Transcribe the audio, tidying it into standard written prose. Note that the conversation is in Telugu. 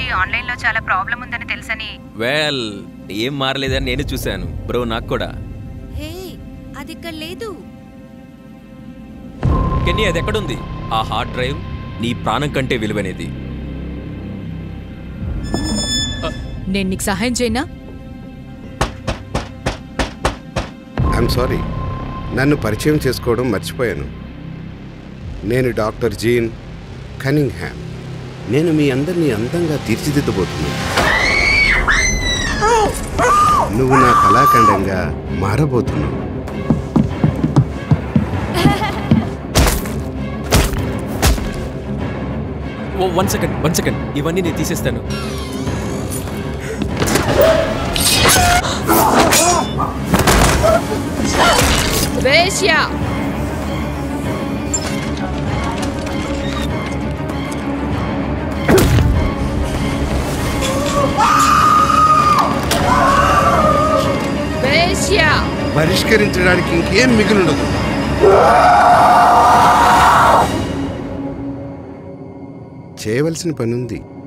ఆన్లైన్లో చాలా ప్రాబ్లం ఉందని తెలుసని. వెల్, ఏం మారలేదని నేను చూశాను బ్రో, నాకు కూడా. హే, అది ఇక్కడ లేదు. కెన్నీ, అది ఎక్కడుంది? ఆ హార్డ్ డ్రైవ్ నీ ప్రాణం కంటే విలువైనది. నేను నీకు సహాయం చేయనా? ఐఎమ్ సారీ, నన్ను పరిచయం చేసుకోవడం మర్చిపోయాను. నేను డాక్టర్ జీన్ కనింగ్హామ్. నేను మీ అందరినీ అందంగా తీర్చిదిద్దబోతున్నాను. నువ్వు నా కళాఖండంగా మారబోతున్నావు. వన్ సెకండ్, ఇవన్నీ నేను తీసేస్తాను. వేశ్యా, వేశ్యా, పరిష్కరించడానికి ఇంకేం మిగిలిండదు. చేయవలసిన పని ఉంది.